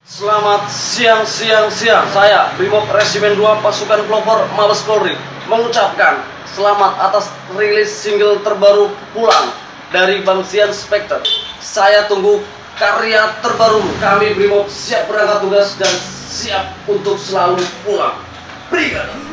Selamat siang. Saya Brimob Resimen 2 Pasukan Pelopor Mabes Polri mengucapkan selamat atas rilis single terbaru Pulang dari Bang Sian Spectre. Saya tunggu karya terbaru. Kami Brimob siap berangkat tugas dan siap untuk selalu pulang. Brigade.